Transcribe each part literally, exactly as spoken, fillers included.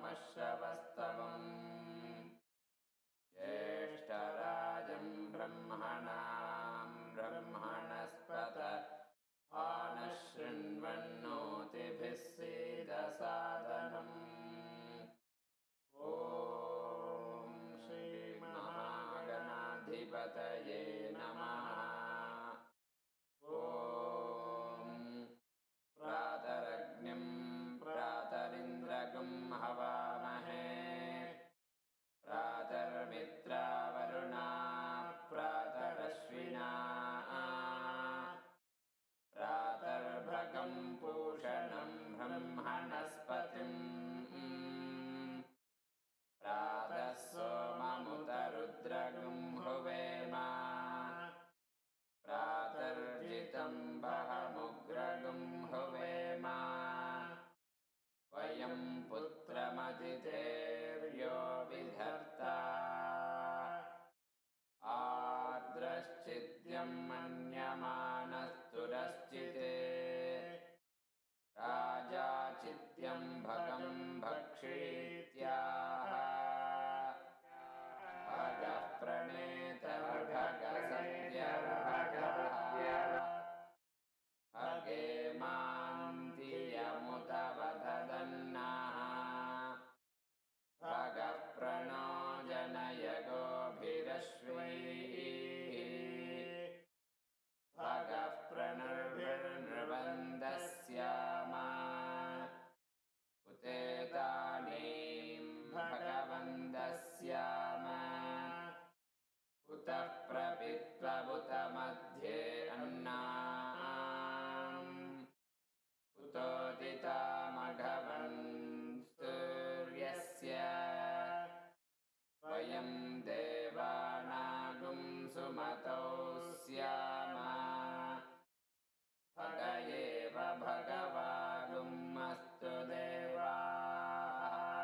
सोमश्रवस्तवम् ज्येष्ठराजं ब्रह्मणां ब्रह्मणस्पत आनशृण्वन्नोतिभिः सीदसादनम् ॐ श्रीमहागणाधिपतये नमः। ॐ प्रातरग्निं प्रातरिन्द्रगं हवामहे प्रातर्मित्रावरुणा प्रातरश्विना प्रातर्भगं पूषणं ब्रह्मणस्पतिम् प्रातः सोममुतरुद्रगं हुवेम प्रातर्जितं वहमुग्रगं हुवेम वयं पुत्रमतिथेर्यो विधर्ता आर्द्रश्चिद्यं मन्यमानस्तुरश्चिते राजा चिद्यं भगं भक्षीत्याह भगः प्रणेतर्भगसत्यर्भगः भगेमान्तियमुतवदन्नाः भगः प्रणो जनय गोभिरश्वैः भगः प्रणर्भिर्नृवन्दस्याम उतेतानीं भगवन्दस्याम उतः प्रपित्वबुत मध्ये अन्नाम् उतोदितामघवन् सूर्यस्य वयं देवानागुं सुमतौ स्याम भग एव भगवागुम् अस्तु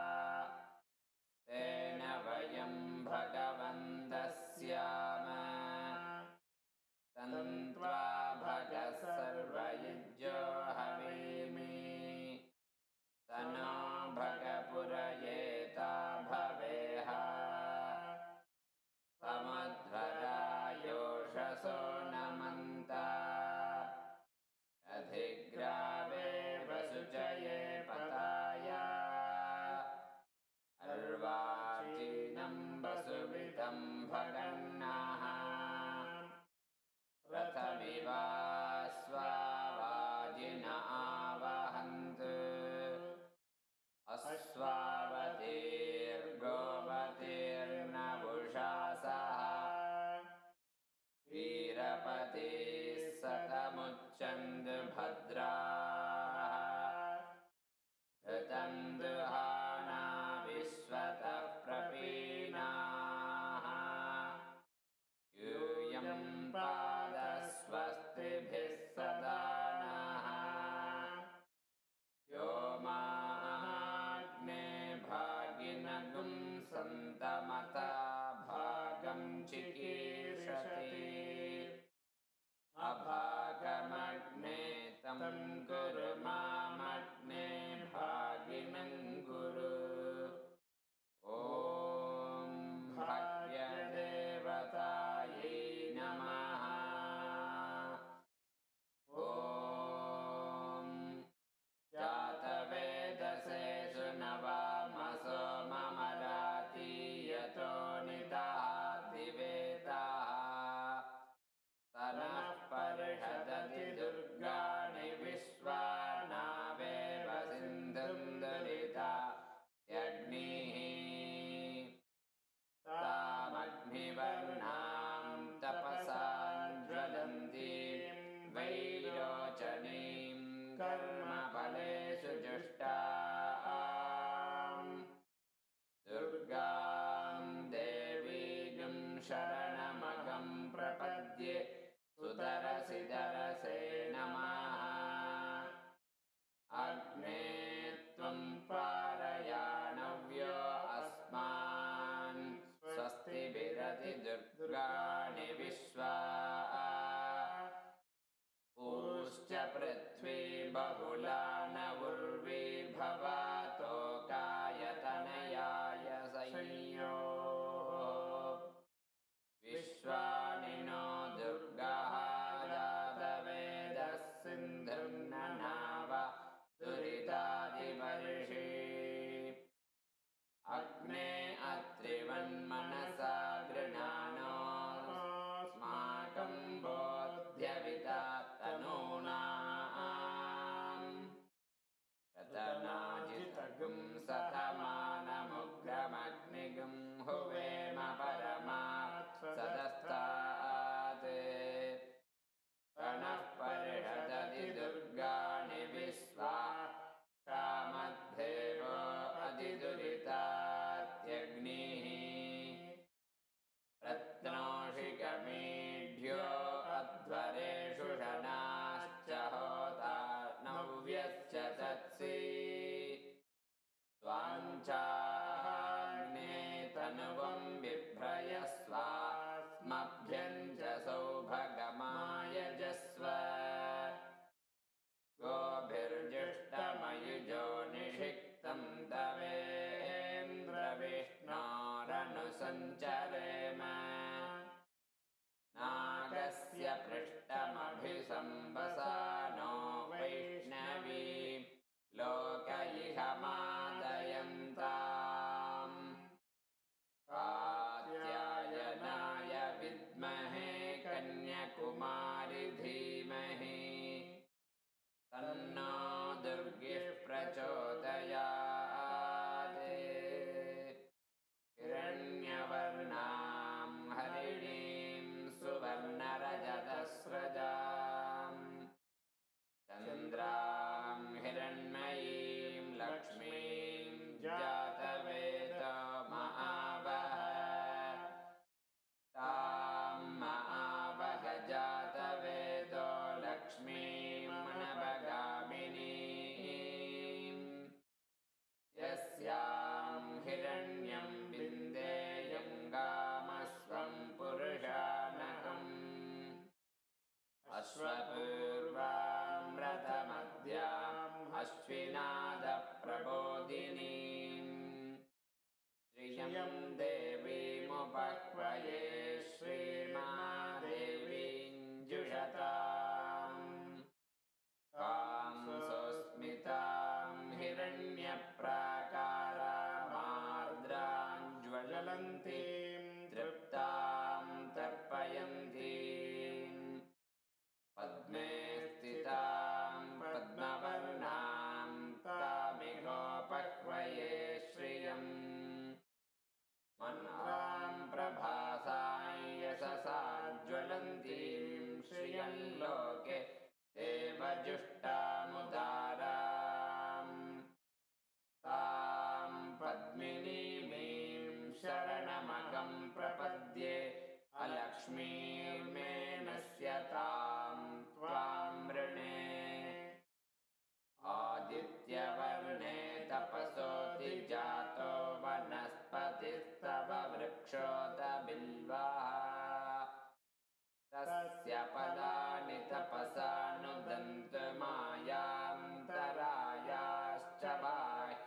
देवाः तेन वयं भगवन्तः स्याम।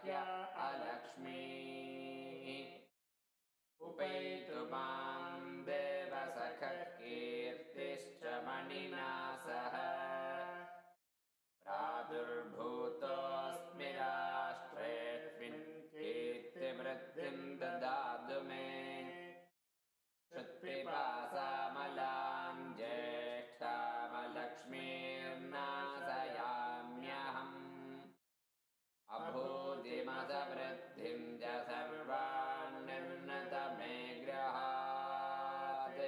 ह्य अलक्ष्मीः उपैतु मां देवसखः कीर्तिश्च मणिना सह प्रादुर्भूतोऽस्मि राष्ट्रेऽस्मिन् कीर्तिवृद्धिं ददातु मे श्रुत्पिपासामलां ज्येष्ठामलक्ष्मीर्नाशयाम्यहम् अभूतिमसवृद्धिं च सर्वान्निर्नतमे गृहात्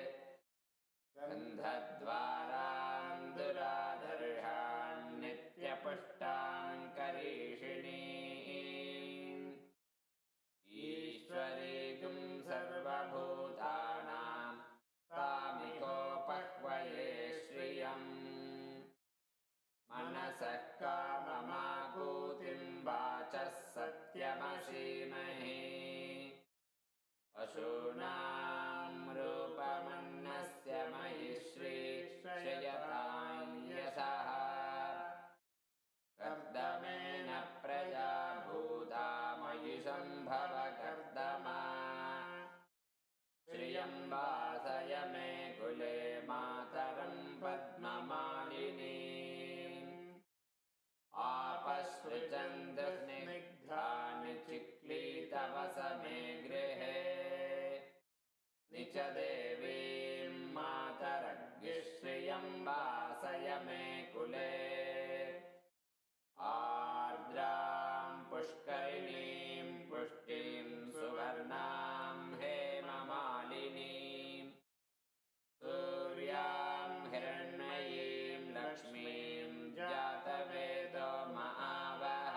गन्धद्वारान् दुराधर्षान् नित्यपुष्टान् करीषिणीन् ईश्वरीगुं सर्वभूतानां तामिकोपह्वये श्रियम् मनसः काममाकूतिं वाचः सत्यमसीमहि पशूनां रूपमन्नस्य मयि श्रीश्रयतां यशः कर्दमेन प्रजा भूता मयि सम्भव कर्दमा श्रियं वासय मे कुले मातरं पद्ममालिनीम् आपस्पृचन्दस्निग्धानि चिक्लीतवस मे गृहे निच देवीं मातरग्निश्रियं वासय मे कुले आर्द्रां पुष्करिणीं पुष्टिं सुवर्णां हेममालिनीं सूर्यां हिरण्मयीं लक्ष्मीं जातवेदो महावः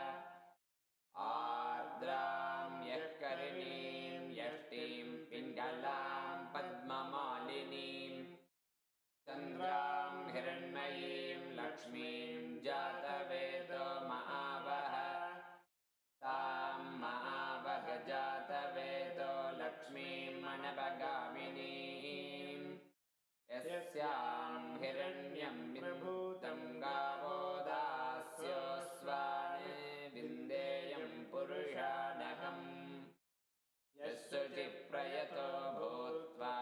आर्द्रां यःकरिणीं यष्टिं पिङ्गलां पद्ममालिनीं चन्द्रां हिरण्मयीं लक्ष्मीं जातवेदो महावः तां महावः जातवेदो लक्ष्मीं मनभगामिनीं यस्यां हिरण्यं विभूतं गावो दास्योऽस्वान् विन्देयं पुरुषानहम् यस्सुचिप्रयतो भूत्वा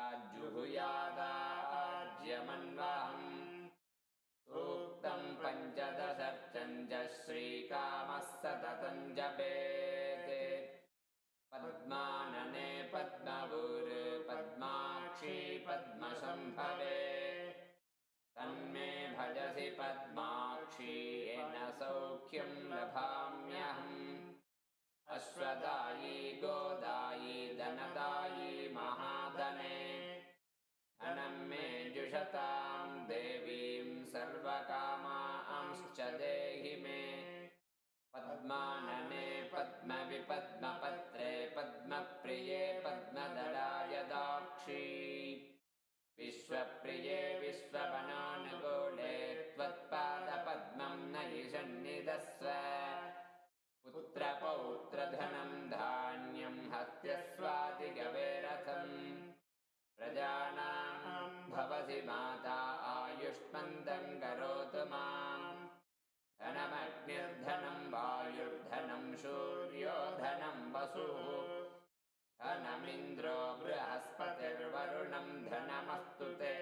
जुहुयादाज्यमन्वहम् सूक्तं पञ्चदशर्चं च श्रीकामः सततं जपेत् पद्मानने पद्मभूरे पद्माक्षी पद्मसम्भवे तन्मे भजसि पद्माक्षी येन सौख्यं लभाम्यहम् अश्वदायी गोदायी धनदायी महाधने धनं मे जुषतां देवीं सर्वकामांश्च देहि मे पद्मानने पद्मविपद्मपत्रे पद्मप्रिये पद्मदलायदाक्षी विश्वप्रिये विश्ववनानुकूले त्वत्पादपद्मं नयि सन्निधस्व पुत्रपौत्रधनं धान्यं हस्त्यस्वादिगवेरथम् प्रजानां भवसि माता आयुष्मन्तं करोतु माम् धनमग्निर्धनं वायुर्धनं सूर्यो धनं वसुः धनमिन्द्रो बृहस्पतिर्वरुणं धनमस्तु ते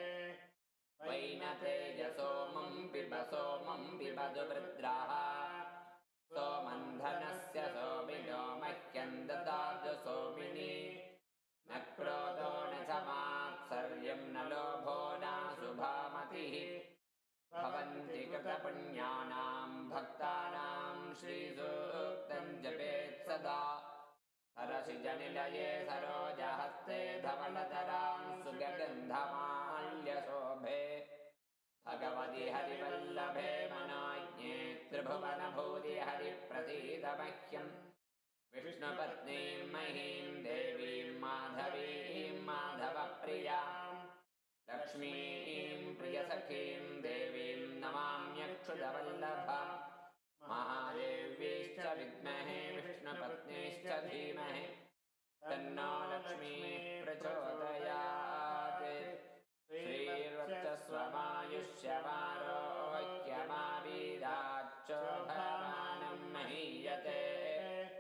वैनतेजसोमं पिब सोमं पिबतु वृद्राः सोमं धनस्य सोमिनो मह्यं ददातु सोमिनी न क्रोधो न च मात्सर्यं न लोभो न शुभामतिः भवन्ति कृतपुण्यानां भक्तानां श्रीसूक्तं जपेत् सदा हरसिजनिलये सरोजहस्ते धवलतरां सुगन्धमाल्यशोभे भगवति हरिवल्लभे मनोज्ञे त्रिभुवनभूति हरिप्रसीद मह्यम् विष्णुपत्नीं महीं देवीं माधवीं माधवप्रियां लक्ष्मीं प्रियसखीं देवीं नमाम्यक्षुतवल्लभाम् महादेव्यैश्च विद्महे विष्णुपत्नीश्च धीमहि तन्नो लक्ष्मीः प्रचोदयात् श्रीर्वत्सस्वमायुष्यमारोग्यमावीदाच्चोभमानं महीयते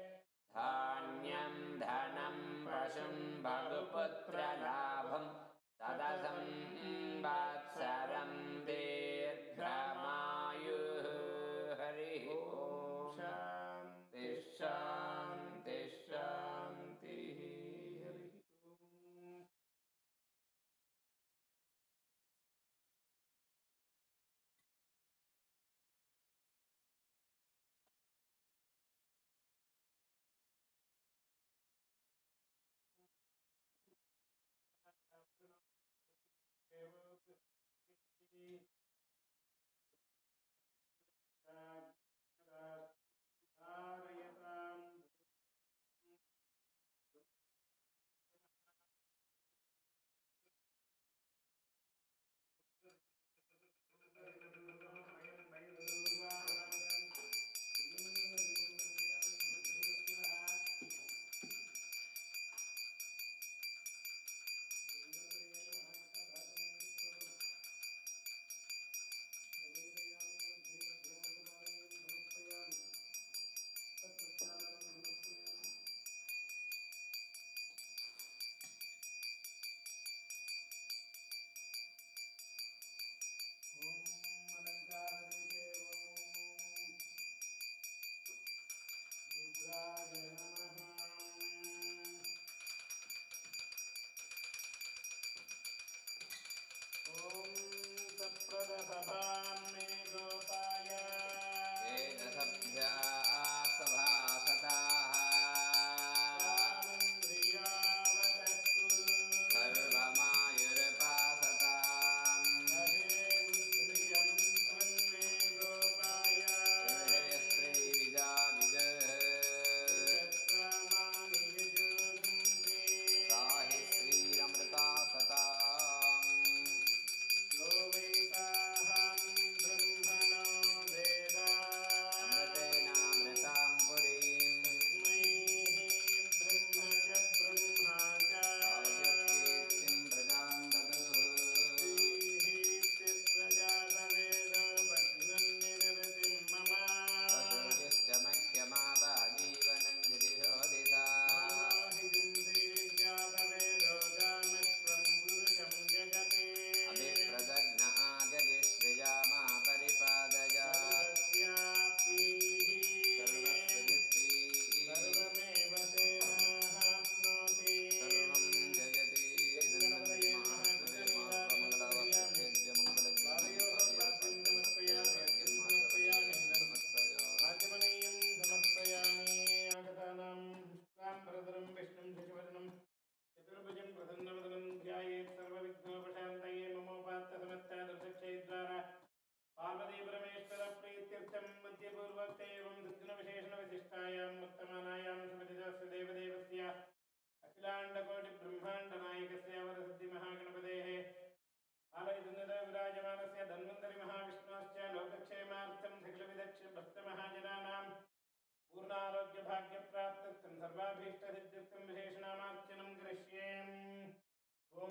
सर्वाभीष्टसिद्ध्यर्थं विशेषनामार्चनं करिष्ये। ॐ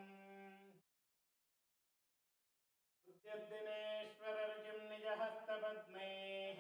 उद्यद्दिनेश्वरर्जुं निजहस्तपद्मेः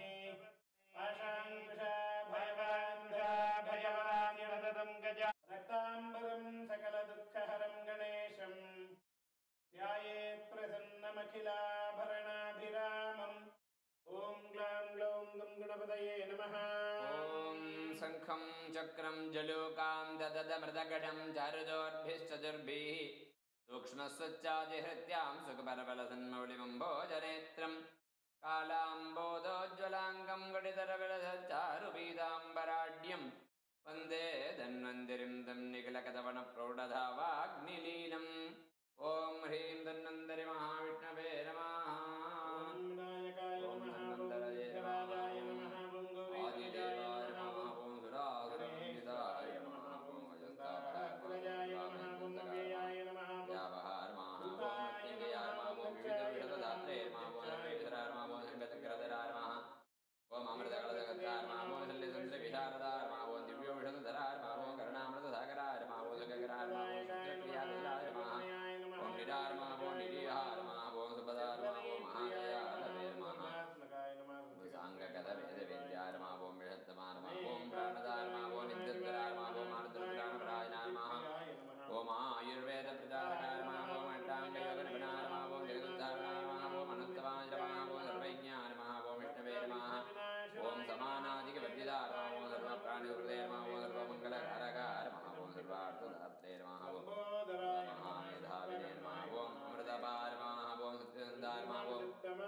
पाशाङ्कुशाभयवान्धराभयवान्यदं गजा रक्ताम्बरं सकलदुःखहरं गणेशं ध्यायेत् प्रसन्नमखिलाभरणाभिरामम्। ॐ ग्लां ग्लौं गं गणपतये नमः। ॐ शङ्खं चक्रं जलोकां दददमृतगणं चारुदोर्भिश्चतुर्भिः सूक्ष्मस्वच्चादिहृत्यां सुखपरबलसन्मौलिमम्भोजनेत्रं कालाम्बोदोज्ज्वलाङ्गं गडितरविलसच्चारुपीताम्बराढ्यं वन्दे धन्वन्तिरिं तं निखिलकतवनप्रौढधावाग्निलीलम्। ॐ ह्रीं धन्वन्तरि महाविष्णवे नमः। ॐ विनायकाय नमः। ॐ विघ्नराजाय नमः। ॐ गौरीतनयाय नमः। ॐ सुरासुरवन्दिताय नमः। ॐ अजस्तापहाग्रजाय नमः। ॐ अव्ययाय नमः। व्यावहार महाभूताय नमः। ॐ विविधविषददात्रे नमः। ॐ सर्वेश्वराय नमः। ॐ संगतग्रधराय नमः। ॐ अमृतकलशगताय नमः। ॐ शल्यसुन्दरविशारदाय नमः। ॐ दिव्योषधधराय नमः। ॐ करुणामृतसागराय नमः। ॐ सुखकराय नमः। ॐ सूत्रक्रियाधराय नमः। ॐ निराय नमः। ॐ निरीहाय नमः। ॐ सुपदाय नमः। ॐ महाजयाय नमः। ॐ साङ्गकथवेदवेद्याय नमः। ॐ बृहत्तमाय नमः। ॐ प्राणदाय नमः। ॐ नित्यधराय नमः। ॐ आर्द्रपुराणपरायणाय नमः। ॐ आयुर्वेदप्रचारकाय नमः। ॐ अष्टाङ्गयोगनिपुणाय नमः। ॐ जगदुद्धारणाय नमः। ॐ अनन्तमाय नमः। ॐ सर्वज्ञाय नमः। ॐ विष्णवे नमः। ॐ समानाधिकवर्जिताय नमः। ॐ सर्वप्राणिहृदये नमः। ॐ सर्वमङ्गलकारकाय नमः। ॐ सर्वार्थदात्रे नमः। ॐ महामेधाविने नमः। ॐ अमृतपाय नमः। ॐ सत्यसन्धाय नमः। ॐ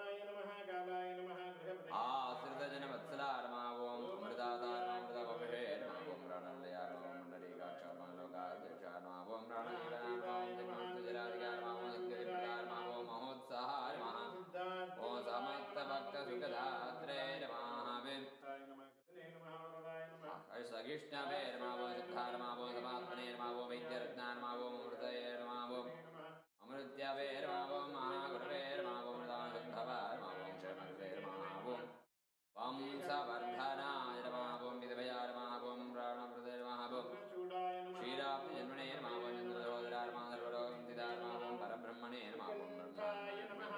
आश्रितजनवत्सलाय नमः। ॐ अमृतादाय नमः। अमृतवपुषे नमः। ॐ प्राणनिलयाय नमः। ॐ पुण्डरीकाक्षाय नमः। लोकाध्यक्षाय नमः। ॐ प्राणजीवनाय नमः। ॐ जन्मोत्तराधिकाय नमः। ॐ सत्यविप्रदाय नमः। ॐ महोत्साहाय नमः। ॐ समस्तभक्तसुखदात्रे नमः। सहिष्णवे नमः। ॐ सिद्धाय नमः। ॐ समात्मने नमः। ॐ वैद्यरत्नाय नमः। ॐ अमृतये नमः। ॐ अमृत्यावे नमः। ॐ महागुरवे नमः। ॐ अमृतानुसन्धवाय नमः। ॐ क्षयमग्रे नमः। ॐ वंशवर्धनाय नमः। ॐ विधवयाय नमः। ॐ प्राणप्रदे नमः। ॐ क्षीराब्धिजन्मने नमः। ॐ चन्द्रसहोदराय नमः। सर्वलोकवन्दिताय नमः। ॐ परब्रह्मणे नमः। ॐ ब्रह्मणाय नमः।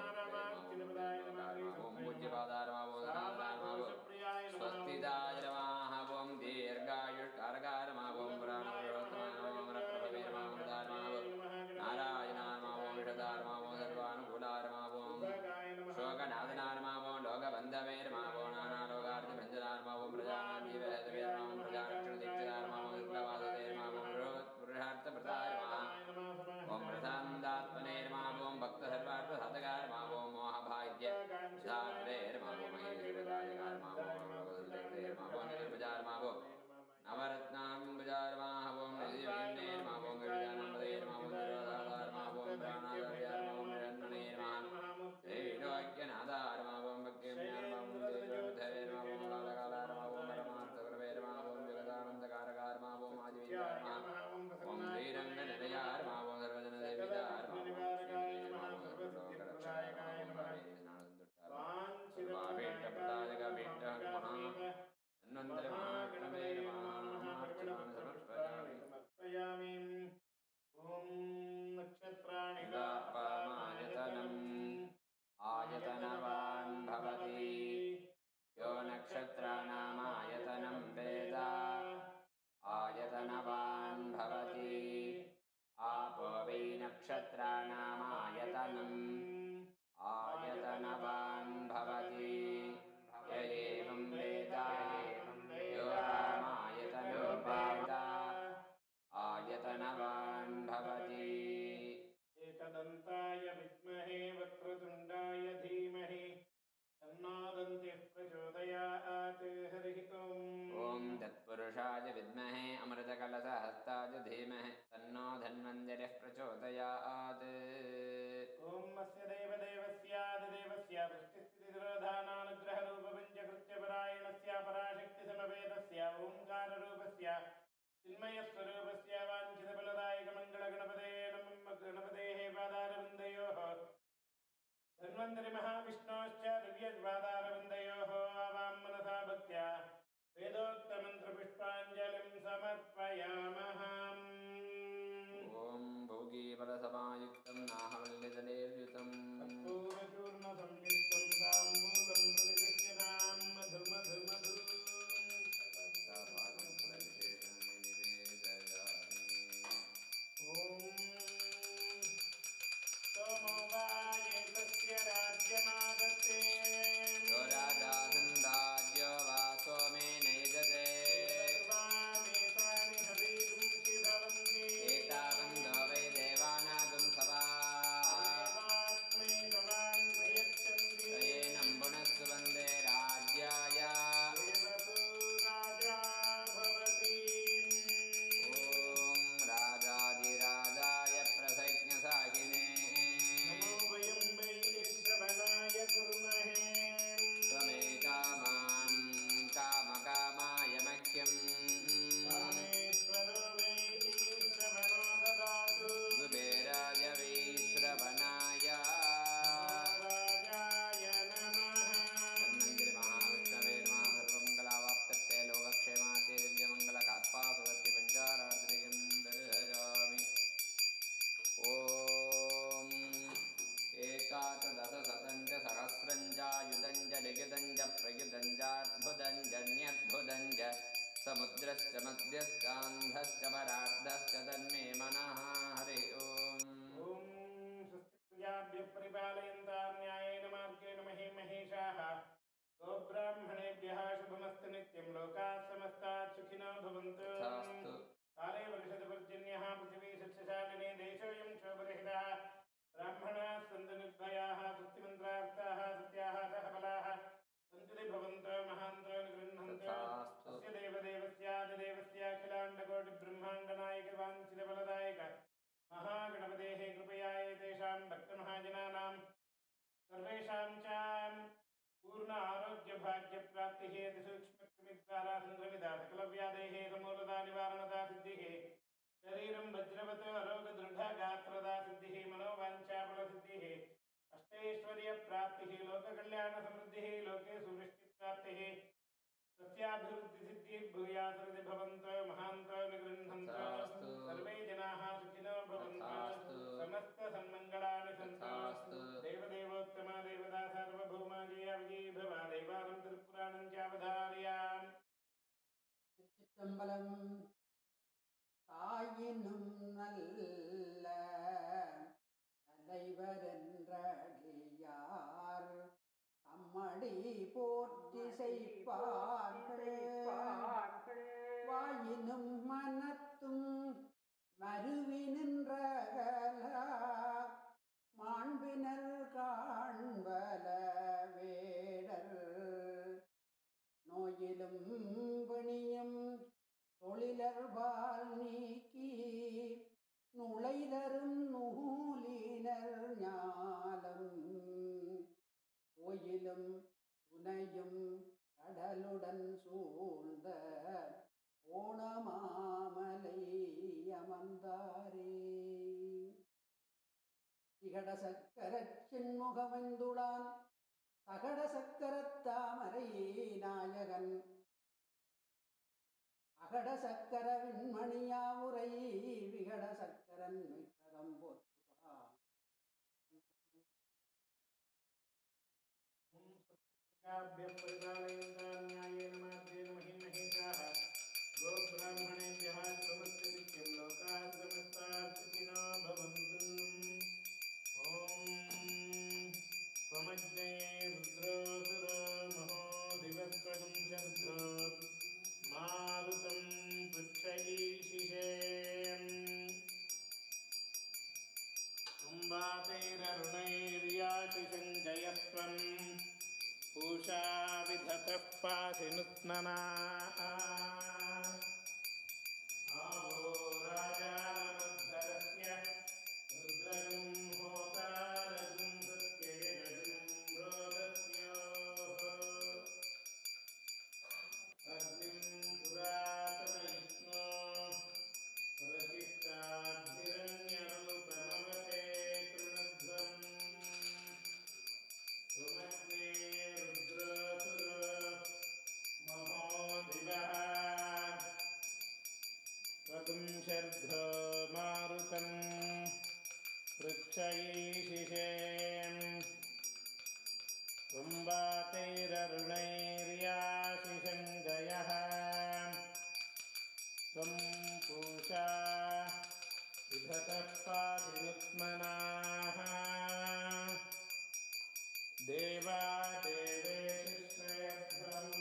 ॐ पूज्यपादाय नमः। ॐ सनातनाय नमः। ॐ स्वस्तिदाय नमः। ॐ दीर्घायुष्कारकाय नमः। ॐ पुराणपुरुषोत्तमाय नमः। ॐ रत्नभवे नमः। अमृताय नमः। ॐ नारायणाय नमः। ॐ विषदाय नमः। ॐ सर्वानुकूलाय नमः। ॐ शोकनाथनाय नमः। ॐ लोकबन्धवे नमः। ॐ नानालोकार्तिभञ्जनाय नमः। ॐ प्रजानान्दिवेदवे नमः। ॐ प्रजारक्षणदीक्षिताय नमः। ॐ दुर्गावासवे नमः। ॐ पुरुषार्थप्रदाय नमः। ॐ प्रशान्तात्मने नमः। ॐ भक्तसर्वार्थसाधकाय नमः। ॐ मोहभाग्यधात्रे नमः। ॐ महेश्वरदायकाय नमः। ॐ लोकसुन्दरे नमः। ॐ निर्भुजाय नमः। ॐ नवरत्नाम्बुजाय नमः। ॐ निधिविघ्ने नमः। ॐ गजानन्दये नमः। ॐ निरोधाय नमः। ॐ प्राणायाय नमः। ॐ निरञ्जने नमः। त्रैलोक्यनाथाय नमः। ॐ भक्तिम्याय नमः। ॐ देवोद्धवे नमः। ॐ कालकालाय नमः। ॐ परमार्थगुरवे नमः। ॐ जगदानन्दकारकाय नमः। ॐ आदिविद्याय नमः। ॐ श्रीरङ्गनिलयाय नमः। ॐ सर्वजनदेविताय नमः। ॐ श्रीहरये नमः। ॐ सर्वलोकरक्षकाय नमः। ॐ कावेरीस्नानसन्तुष्टाय नमः। सर्वाभीष्टप्रदायकभीष्टः नमः। धन्वन्तरि महाविष्णवे नमः। अहमार्चनां समर्पयामि। ॐ नक्षत्राणि पामायतनम् आयतनवान् भवति यो नक्षत्राणामायतनं वेद आयतनवान् भवति। आपो वै नक्षत्राणामायतनम् आयतनवान् भवति। य एवं वेद यो रामायतनं वेद आयतनवान् भवति। एकदन्ताय विद्महे वक्रतुण्डाय धीमहि तन्नो दन्तिः प्रचोदयात्। हरिः ओम्। ॐ तत्पुरुषाय विद्महे अमृतकलशहस्ताय धीमहि तन्नो धन्वन्तरिः प्रचोदयात्। ॐ अस्य देवदेवस्यादिदेवस्य सृष्टिस्थितितिरोधानानुग्रहरूपपञ्चकृत्यपरायणस्य पराशक्तिसमवेदस्य ओङ्काररूपस्य चिन्मयस्वरूपस्य वाञ्छितफलदायकमङ्गलगणपते नमः। गणपतेः पादारविन्दयोः धन्वन्तरिमहाविष्णोश्च दिव्यपादारविन्दयोः आवां मनसा भक्त्या वेदोक्तमन्त्रपुष्पाञ्जलिं समर्पयामि। समायुक्तं नाहवल्यजलेर्युतं कर्पूरचूर्णसंयुक्तं ताम्बूलं प्रतिगृह्यतां मधु मधु मधु समुद्रश्च मध्यश्चान्धश्च परार्धश्च तन्मे मनः हरि ओम् ॐ स्वस्तिभ्यः परिपालयन्तां न्यायेन मार्गेण महीं महिषाः गोब्राह्मणेभ्यः शुभमस्तु नित्यं लोकाः समस्ताः सुखिनो भवन्तु काले वर्षतु पर्जन्यः पृथिवी सस्यशालिनी देशोऽयं क्षोभरहितः ब्राह्मणाः सन्तु निर्भयाः स्वस्तिमन्त्रार्थाः सत्याः सहबलाः सन्तु भवन्तो महान्तो निगृह्णन्तो अस्य देवदेवस्यादिदेवस्याखिलाण्डकोटिब्रह्माण्डनायकवाञ्छितफलदायक महागणपतेः कृपया एतेषां भक्तमहाजनानां सर्वेषां च पूर्ण आरोग्यभाग्यप्राप्तिः अतिसूक्ष्मक्रमिद्वारा सङ्क्रमिता सकलव्याधेः समूलता निवारणता सिद्धिः शरीरं वज्रवत् अरोगदृढगात्रदा सिद्धिः मनोवाञ्छाफलसिद्धिः अष्टैश्वर्यप्राप्तिः लोककल्याणसमृद्धिः लोके सुवृष्टिप्राप्तिः सस्याभिवृद्धिसिद्धिः भूयासृति भवन्तो महान्तो निगृह्णन्तो सर्वे जनाः सुखिनो भवन्तु समस्तसन्मङ्गलानि सन्तु देवदेवोत्तमा देवता सार्वभौमा जया विजयी भव देवानं त्रिपुराणं चावधारयाम् சிற்றம்பலம் தாயினும் நல்ல தலைவரென்றடியார் அம்மடி போற்றி செய்ப்பார்கள் வாயினும் மனத்தும் மருவி நின்றகல மாண்பினர் காண்பல வேடர் நோயிலும் பிணியும் தொழிலர்பால் நீக்கி நுழைதரும் நூலினர் ஞாலம் கோயிலும் துணையும் கடலுடன் சூழ்ந்த ஓணமாமலை அமர்ந்தாரே திகட சக்கரச் செண்முகமெந்துளான் சகட சக்கரத்தாமரை நாயகன் அகட சக்கர விண்மணியாவுரை விகட சக்கரன் மெய்ப்பதம் போற்றுவான் न्यायेन मार्गेण महीं महिषाः गोब्राह्मणेभ्यः शुभमस्तु नित्यं लोकाः समस्ताः सुखिनो भवन्तु ॐ त्वमज्ञये रुद्रोऽसुरो महो दिवस्त्वं शब्दो मारुतं पृच्छयीशिषे कुम्भातैररुणैर्याशिषं जयस्त्वं पूषा विधतः पाशिनुत्ननाः आवो राजानमद्धरस्य रुद्रगुं होतारगुं सत्ययगुं रोदस्योः अग्निं पुरातनयज्ञो प्रचिष्टाद्धिरण्यरूपमवते कृणध्वम् त्वमग्ने रुद्रोऽसुरो महो विदुषा विधतः पातिनुत्मनाः देवा देवेषु श्रेयध्वम्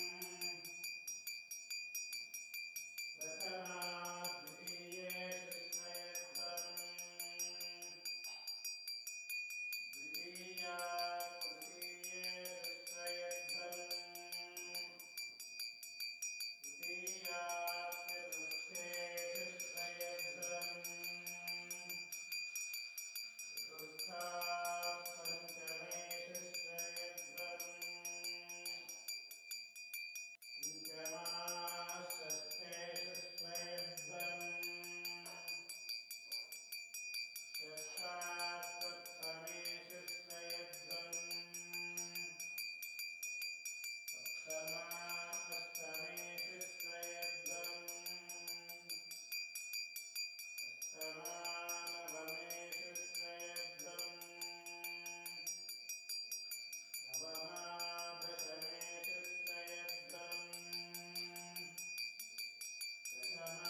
प्रथमा द्वितीयेषु श्रेयध्वम् द्वितीया तृतीयेषु श्रेयध्वम् तृतीया चतुर्थेषु श्रेयध्वम् चतुर्था पञ्चमेषु श्रेयध्वम् पञ्चमा षष्ठेषु श्रेयध्वम् षष्ठा सप्तमेषु श्रेयध्वम् सप्तमा अष्टमेषु श्रेयध्वम् अष्टमा नवमेषु श्रेयध्वम् नवमा दशमेषु श्रेयध्वम् दशमा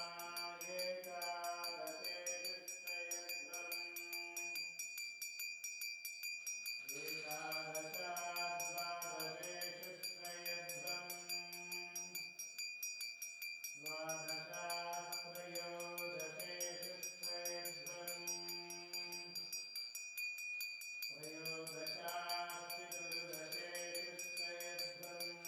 एकादशेषु श्रेयध्वम् एकादशा द्वादशेषु श्रेयध्वम् द्वादशा त्रयोदशेषु श्रेयध्वम् त्रयोदशा चतुर्दशेषु श्रेयध्वम्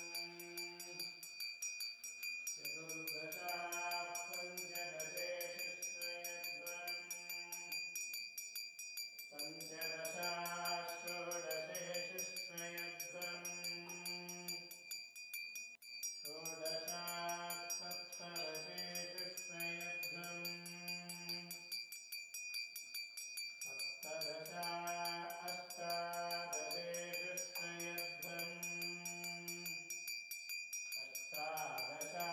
चतुर्दशा पञ्चदशेषु श्रेयध्वम् पञ्चदशा षोडशेषु श्रेयध्वम् षोडशा सप्तदशेषु श्रेयध्वम् सप्तदशा अष्टादशेषु श्रेयध्वम् अष्टादशा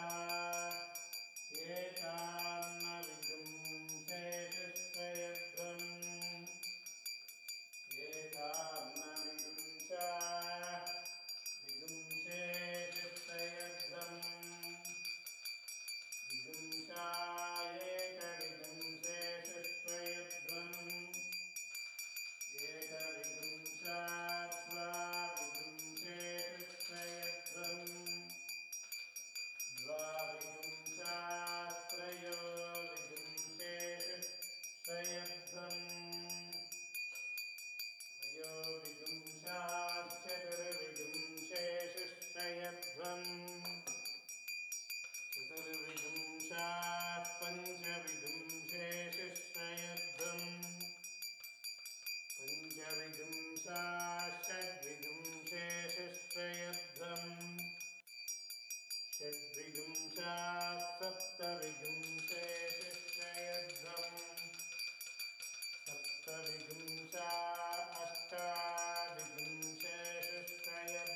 एकान्नविंशेषु श्रेयध्वम् एकान्नविंशा विंशेषु श्रेयध्वम् विंशा एकविंशेषु श्रेयध्वम् एकविंशा द्वाविंशेषु श्रेयध्वम् द्वाविंशा त्रयोविंशेषु श्रेयध्वम् त्रयोविंशा चतुर्विंशेषु श्रेयध्वम् चतुर्विंशा पञ्चविंशेषु श्रेयध्वम् पञ्चविंशा षड्विंशेषु श्रेयध्वम् षड्विंशा सप्तविंशेषु श्रेयध्वम् सप्तविंशा अष्टाविंशेषु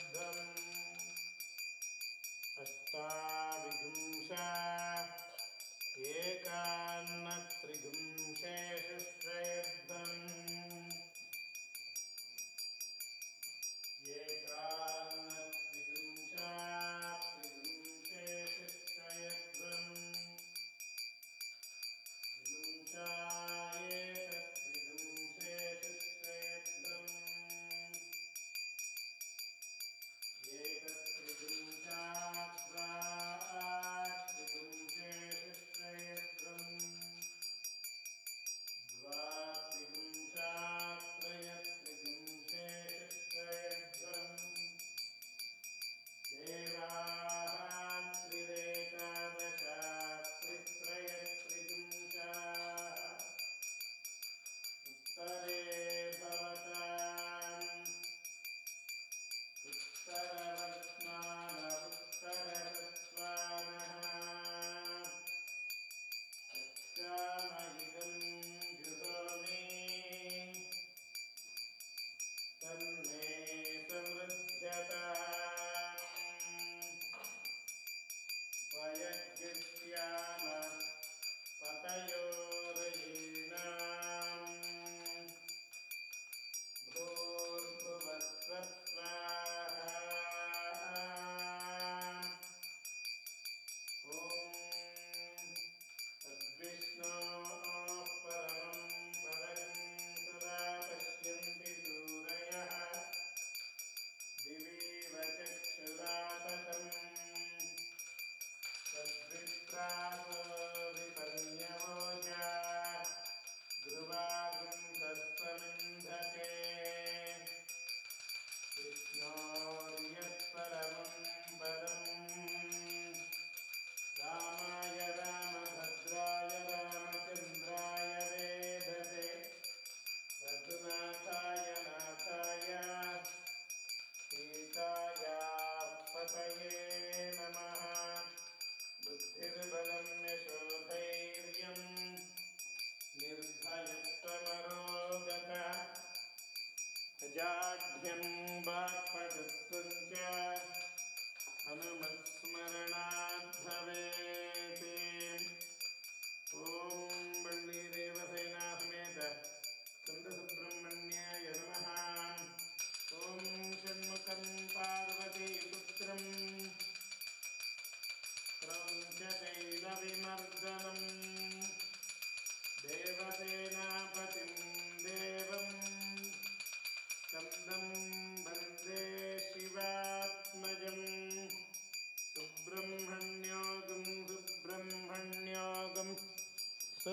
श्रेयध्वम् अष्टाविंशा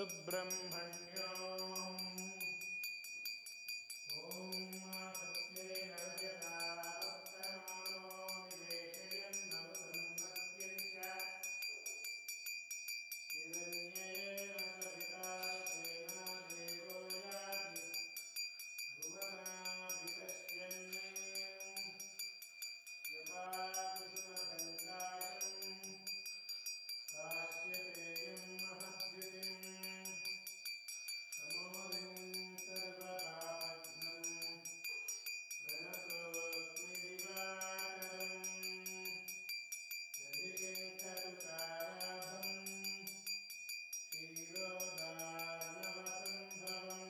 सुब्रह्मण्यो ॐ सत्येन रजता वर्तमानो निवेशयन्नमृतन्मत्यं च हिरण्येन सविता तेन देवो याति भुवनाभिपश्यन् यपाकुसुमसङ्काशम् काश्यपेयं महद्युतिम् नमोदिं सर्वपापघ्नं प्रणतोऽस्मि दिवाकरम् यदिशेखरुकाराभम् क्षीरोदानवसम्भवम्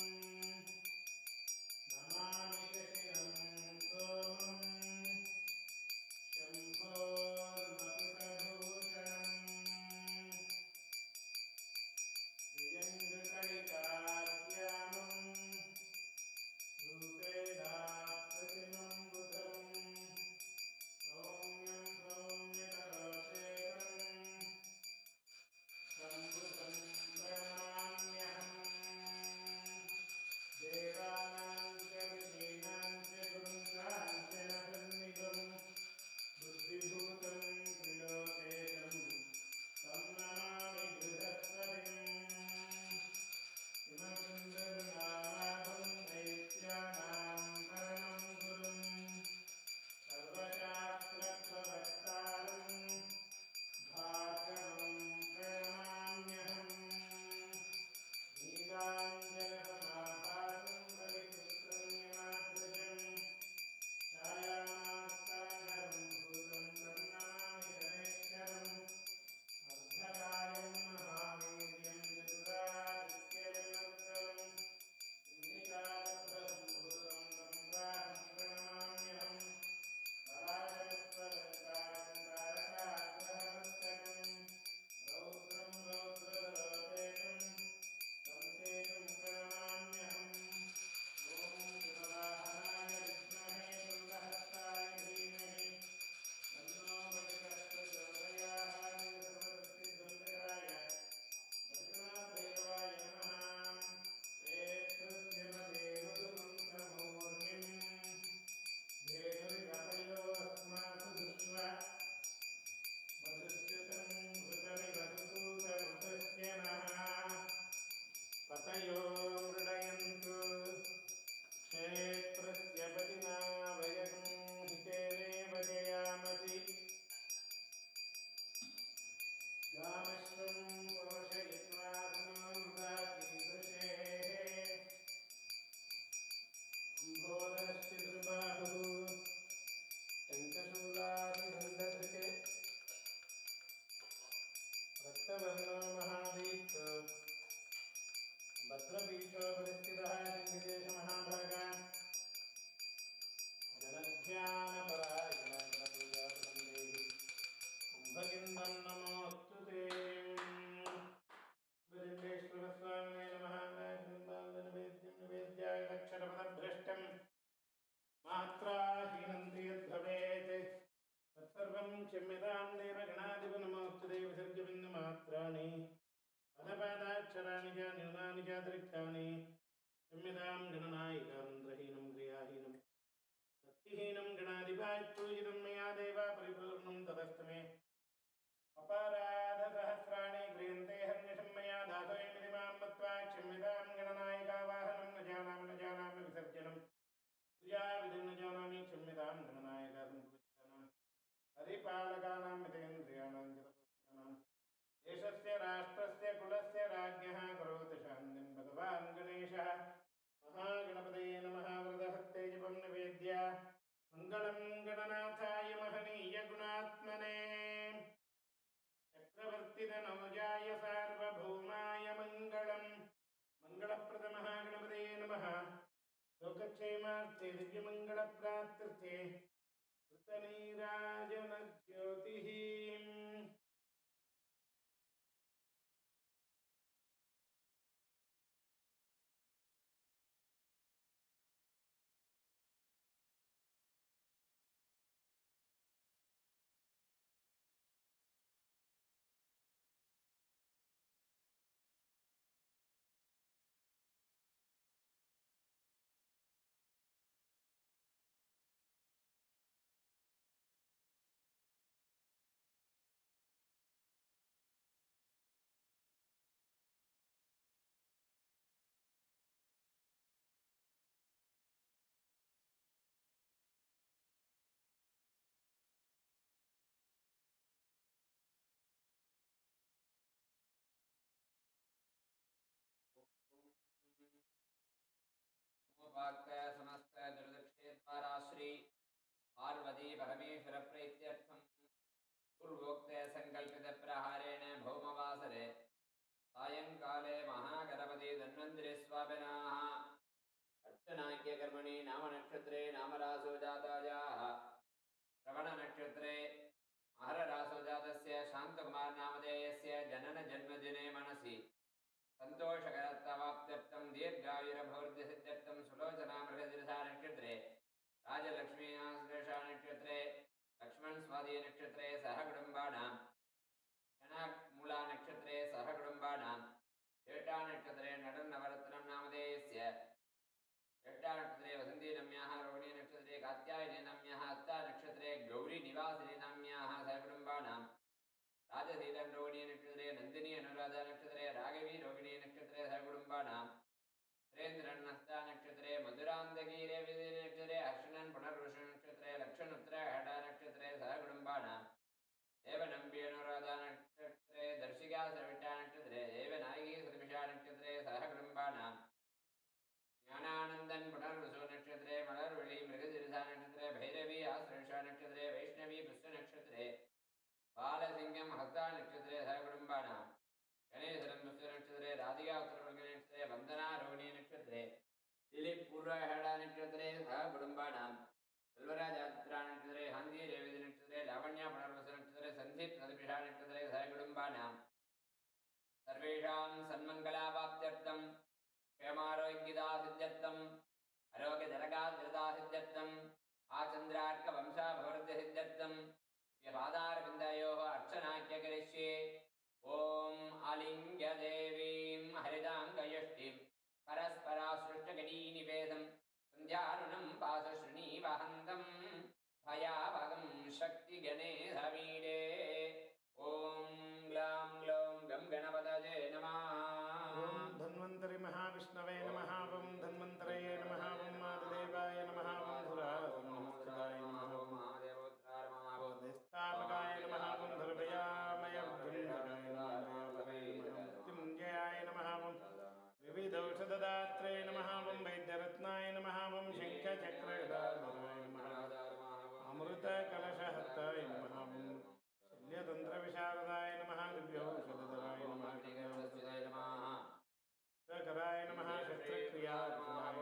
नमामि शशिनं सोमम् शम्भोर्मकुटभूषणम् प्रियङ्गकलिकाश्यामम् रूपेणाप्रतिमं बुधम् सौम्यं सौम्यतरोषेकम् सम्बुधं प्रणमाम्यहम् देवानां च ऋषीणां च गुरुं काञ्चनसन्निधम् बुद्धिभूतं त्रिलोकेशं तं नमामि बृहस्पतिम् हिमकुन्दरुणाभं दैत्यानां परमं गुरुं सर्वशास्त्रप्रवक्तारं भार्गवं प्रणमाम्यहम् नीलाञ्जनसमाभासं रविपुत्रं यमाग्रजम् छायामात्ताङ्गं भूतं तं नमामि शनैश्चरम् अर्धकायं महावीर्यं चतुरादित्यविवर्तनं इन्दिकाबद्धसम्भूतं तं प्राहं प्रणमाम्यहम् पराशरत्वदङ्काशं तारकाग्रहमस्तकं रौद्रं रौद्रदरोचेकं तं तेजं प्रणमाम्यहम् ॐ शिववाहनाय विद्महे शूलहस्ताय धीमहि तन्नो बलिः प्रचोदयात् सर्वसिद्धिदुर्गराय भगवद्भैरवाय नमः क्षेत्रस्य मध्ये मधुमन्त्रमूर्मिम् धेनुर्गतयोऽस्मासु दृष्ट्वा मधुश्च्युतं घृतमिव सुपूतमुखस्य नः पतयो मृडयन्तु क्षेत्रस्य पतिना वयं हितेनेव जयामसि गामश्वं पोषयित्वा सुमृदातीदृशेः कुम्भोदरश्चितृबाहुः शङ्खशूलादिगन्धधृके रक्तवर्णो महादीप्तो भद्रपीठो परिस्थितः शङ्खकेशमहाभागा जनध्यानपरायण जनपूजासुगन्धेः कुम्भकिन्दं नमोऽस्तु ते भजन्तेश्वरस्वामिने नमः निवेद्यं निवेद्याय अक्षरपदभ्रष्टं मात्राहीनं यद्भवेत् तत्सर्वं क्षम्यतां देवगणाधिप नमोऽस्तु ते विसर्गबिन्दुमात्राणि पदपादाक्षराणि च न्यूनानि च अतिरिक्तानि क्षम्यतां गणनायिका मन्त्रहीनं क्रियाहीनं भक्तिहीनं गणाधिपापूजितं मया देवा परिपूर्णं तदस्तु मे अपराधसहस्राणि क्रियन्ते हर्निशं मया दासोऽयमिति मां मत्वा क्षम्यतां गणनायिका वाहनं न जानामि न जानामि विसर्जनं पूजाविधिं न जानामि क्षम्यतां गणनायिका सम्पूजितानां हरिपालकानां मितेन्द्रियाणां च तपोधनानां देशस्य राष्ट्रस्य कुलस्य राज्ञः करोति शान्तिं भगवान् गणेशः महागणपतये नमः वरदहस्ते जपं निवेद्य मङ्गलं गणनाथाय महनीयगुणात्मने चक्रवर्तितनोजाय सार्वभौमाय मङ्गलं मङ्गलप्रदमः गणपतये नमः लोकक्षेमार्थे दिव्यमङ्गलप्राप्त्यर्थे कृतनीराजनज्योतिः परमेश्वरप्रीत्यर्थं पूर्वोक्ते सङ्कल्पितप्रहारेण भौमवासरे सायङ्काले महागणपति धन्वन्तरिस्वामिनः अर्चनाख्यकर्मणि नामनक्षत्रे नामरासो जातायाः श्रवणनक्षत्रे महररासो जातस्य शान्तकुमारनामधेयस्य जननजन्मदिने मनसि सन्तोषकरत्वाप्त्यर्थं दीर्घायुरभवृद्धिसिद्ध्यर्थं सुलोचनामृगशिरसा नक्षत्रे राजलक्ष्मी आश्लेषा नक्षत्रे लक्ष्मणस्वादी सह कुटुम्बानां शनामूला नक्षत्रे सह कुटुम्बानां ज्येष्ठा नक्षत्रे नटन्नवरत्नं नामधेयस्य ज्येष्ठा नक्षत्रे वसन्ती नम्याः रोहिणी नक्षत्रे कात्यायनी नम्याः हस्ता नक्षत्रे गौरी निवासिनी नाम्याः सह कुटुम्बानां राजशीलन रोहिणी नक्षत्रे नंदिनी अनुराधा नक्षत्रे राघवी रोहिणी नक्षत्रे सह कुटुम्बानां सुरेन्द्रन्नस्ता नक्षत्रे मधुरान्तकीरे विधि नक्षत्रे हर्षणन् पुनर्वृष नक्षत्रे लक्षणोत्तरायण नक्षत्रे सह कुटुम्बानां देवनम्बी अनुराधा नक्षत्रे दर्शिका सविता नक्षत्रे देवनायकी सतमिषा नक्षत्रे सह कुटुम्बानां ज्ञानानन्दन पुनर्वसु नक्षत्रे मलर्वळि मृगशिरसा नक्षत्रे भैरवी आश्लेषा नक्षत्रे वैष्णवी पुष्य नक्षत्रे बालसिंहम हस्ता नक्षत्रे सह कुटुम्बानां गणेशरं पुष्य नक्षत्रे राधिका उत्तरवर्गणे नक्षत्रे वन्दना रोहिणी नक्षत्रे दिलीप पूर्वाषाढा नक्षत्रे सह कुटुम्बानां सेल्वराज आदित्रा नक्षत्रे हंदी रेवती नक्षत्रे लावण्य पुनर्वसु नक्षत्रे संदीप सदपिषा नक्षत्रे सह कुटुम्बानां सर्वेषां सन्मङ्गलावाप्त्यर्थं क्षेमारोग्यदा सिद्ध्यर्थम् आरोग्यजनकाद्रता सिद्ध्यर्थम् आचन्द्रार्कवंशाभिवृद्धिसिद्ध्यर्थम् पादारविन्दयोः अर्चनाख्य करिष्ये ॐ आलिङ्ग्य देवीं हरिदाङ्गयष्टिं परस्परासृष्टगणीनिवेदं सन्ध्यारुणं पाशश्रुणीवहन्तं भयाभगं शक्तिगणे धमीडे ॐ ग्लां ग्लौं गं गणपतये नमः। ॐ धन्वन्तरि महाविष्णवे नमः। ॐ धन्वन्तरये नमः। ॐ मातदेवाय नमः। ॐ धुराधर्मनमस्कृताय नमः। ॐ निस्तापकाय नमः। ॐ धर्मयामय बुद्धिमताय नमः। मृत्युञ्जयाय नमः। ॐ विविधौषधदात्रे नमः। ॐ वैद्यरत्नाय नमः। ॐ शङ्खचक्रगदाधराय नमः। अमृतकलशहस्ताय नमः। ॐ शल्यतन्त्रविशारदाय नमः। दिव्यौषधधराय नमः। कराय नमः। शस्त्रक्रियाकुशलाय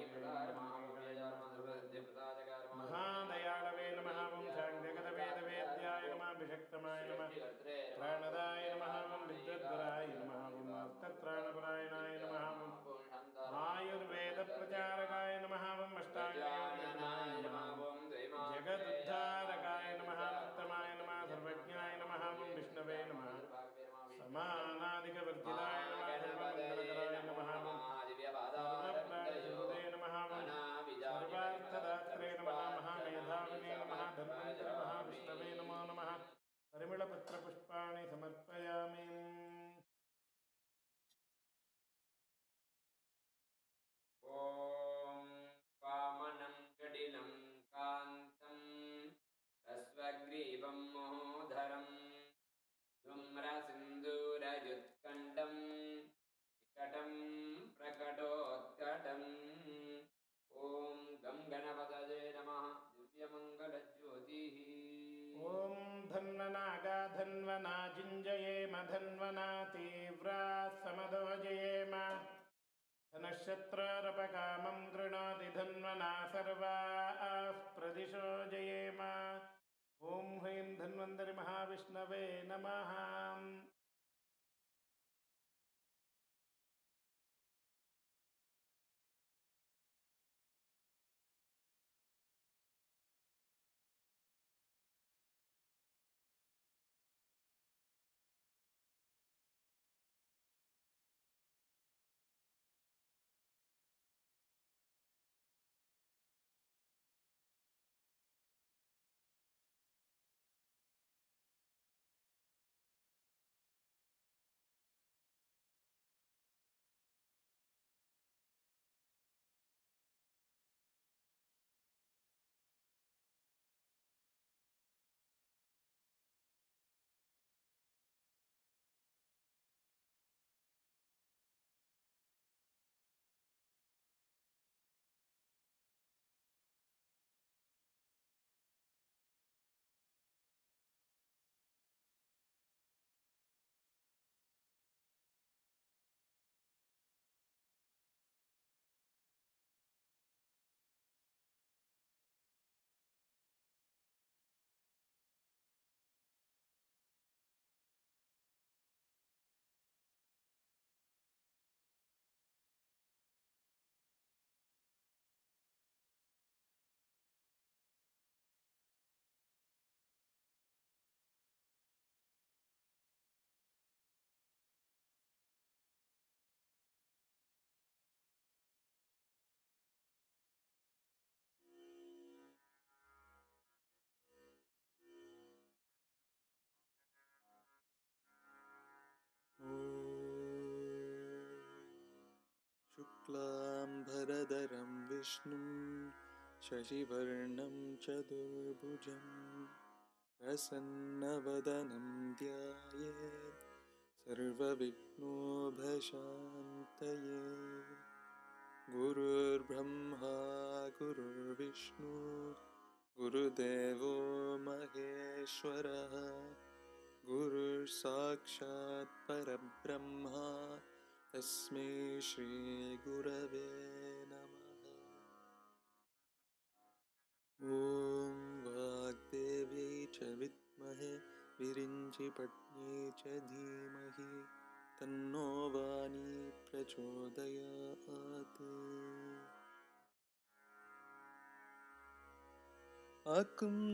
महादयाळवे नमः। ॐ शान्त्यगतवेदवेद्याय नमः। अभिषक्तमाय नमः। प्राणदाय नमः। ॐ विद्वद्वराय नमः। ॐ हस्तत्राणपरायणाय नमः। ॐ आयुर्वेदप्रचारकाय नमः। ॐ अष्टाङ्गयोगिनाय नमः। जगदुद्धारकाय नमः। उत्तमाय नमः। सर्वज्ञाय नमः। ॐ विष्णवे नमः। समानादिकवर्जिताय नमः। सर्वमङ्गलकराय नमः। सर्वप्राणिसुहृदे नमः। सर्वार्थदात्रे नमः। महामेधाविने नमः। धन्वन्तरि महाविष्णवे नमो नमः। परिमलपत्रपुष्पाणि समर्पयामि। ॐ वामनं जटिलं कान्तं रस्वग्रीवं महोधरं धूम्रसिन्दूरयुत्कण्ठं विकटं प्रकटोत्कटम् ॐ गं गणपतये नमः। दिव्यमङ्गलज्योतिः। ॐ धन्वनागा धन्वना जिञ्जयेम धन्वना तीव्रा समदो जयेम धनशत्रुरपकामं गृह्णाति धन्वना सर्वाः प्रदिशो जयेम। ॐ ह्रीं धन्वन्तरि महाविष्णवे नमः। शुक्लाम्बरधरं विष्णुं शशिवर्णं चतुर्भुजं प्रसन्नवदनं ध्यायेत् सर्वविघ्नोपशान्तये। गुरुर्ब्रह्मा गुरुर्विष्णु गुरुदेवो महेश्वरः गुरुर्साक्षात् परब्रह्मा तस्मै श्रीगुरवे नमः। ॐ वाग्देव्यै च विद्महे विरिञ्चिपत्न्यै च धीमहि तन्नो वाणी प्रचोदयात्। ஆக்கும்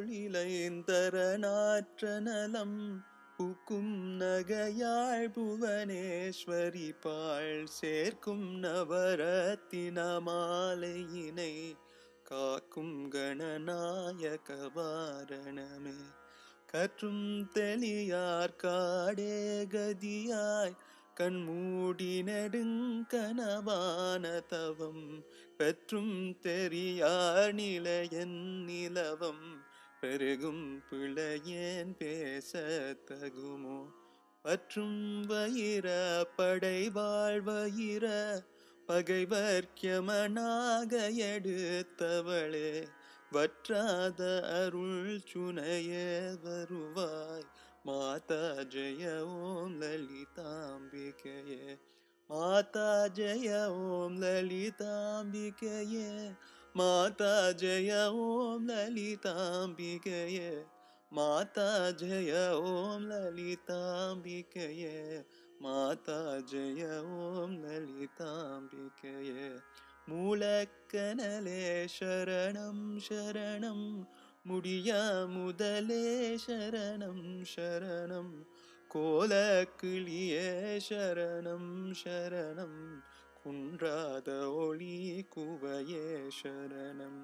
தொழிலைந்தரனாற்றனலம் பூக்கும் நகையாழ் புவனேஸ்வரி பாழ் சேர்க்கும் நவரத்தின மாலையினை காக்கும் கணநாயக வாரணமே. கற்றும் தெளியார் காடே கதியாய் கண்மூடி நெடுங்கனவான தவம் பெற்றும் தெரியார் நிலையன் நிலவம் பெருகும் பிழையேன் பேச தகுமோ. பற்றும் வயிர படைவாழ் வயிர பகைவர்க்கியமனாக எடுத்தவளே வற்றாத அருள் சுனையே வருவாய் மாதா ஜெய ஓம் லலிதாம்பிகையே. மாதா ஜெய ஓம் லலிதாம்பிகையே. மாதா ஜெய ஓம் லலிதாம்பிகையே. மாதா ஜெய ஓம் லலிதாம்பிகையே. மாதா ஜெய ஓம் லலிதாம்பிகையே. மூலக்கனலே சரணம் சரணம் முடிய முதலே சரணம் சரணம் கோலக்கிளியே சரணம் சரணம் குன்றாத ஒளி குவையே சரணம்.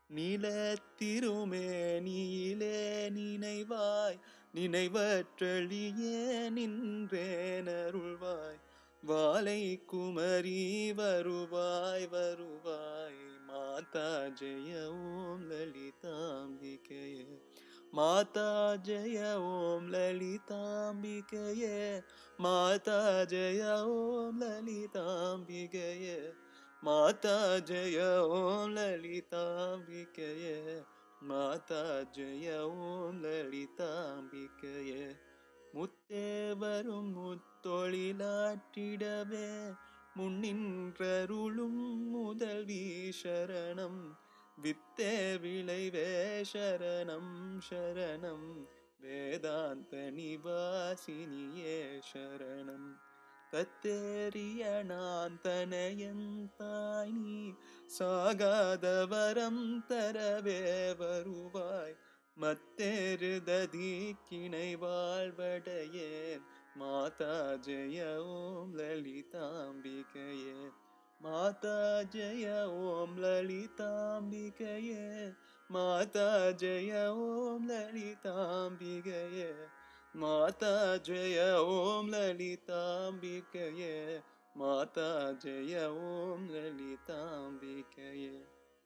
நிலத்திருமேனியிலே நினைவாய் நினைவற்றழியே நின்றேனருள்வாய் வாலை குமரி வருவாய் வருவாய் மாதா ஜெய ஓம் லலிதாம்பிகையே. மாதா ஜெய ஓம் லலிதாம்பிகையே. மாதா ஜெய ஓம் லலிதாம்பிகையே. மாதா ஜெய ஓம் லலிதாம்பிகையே. மாதா ஜெய ஓம் லலிதாம்பிகையே. முத்தே வரும் முத்தொழிலாற்றிடவே முன்னின்றருளும் முதல்வி சரணம் வித்தே விளைவே சரணம் சரணம் வேதாந்த நிவாசினியே சரணம். தத்தேறிய நான் தனையன் தாய் நீ சாகாத வரம் தரவே வருவாய் மத்தேருததி கிணை வாழ்வடையேன் மாதா ஜெய ஓம் லலிதாம்பிகையே. மாதா ஜெய ஓம் லலிதாம்பிகையே. மாதா ஜெய ஓம் லலிதாம்பிகையே. மாதா ஜெய ஓம் லலிதாம்பிகையே. மாதா ஜெய ஓம் லலிதாம்பிகையே.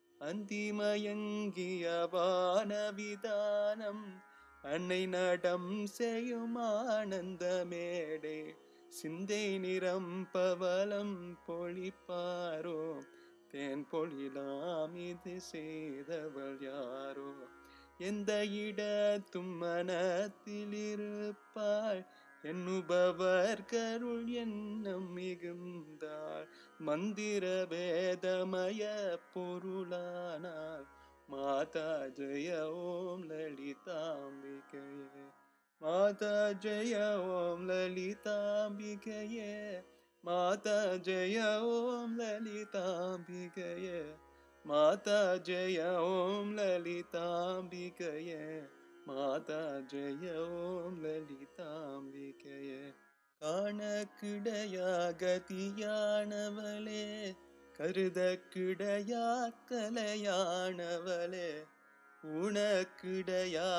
அந்திமயங்கிய வானவிதானம் அன்னை நடம் செய்யும் ஆனந்த மேடை சிந்தை நிறம் பவளம் பொழிப்பாரோ தேன் பொழிலாம் இது செய்தவள் யாரோ. எந்த இடத்தும் மனத்தில் இருப்பாள் எண்ணுபவர் கருள் எண்ணம் மிகுந்தாள் மந்திர வேதமய பொருளானாள் மாதா ஜெய ஓம் லலிதாம்பிகையே. மாதா ஜெய ஓம் லலிதாம்பிகையே. மாதா ஜெய ஓம் லலிதாம்பிகையே. மாதா ஜெய ஓம் லலிதாம்பிகையே. மாதா ஜெய ஓம் லலிதாம்பிகையே. காண கிடையா கதியானவளே கருத கிடையா கலையானவளே உனக்கிடையா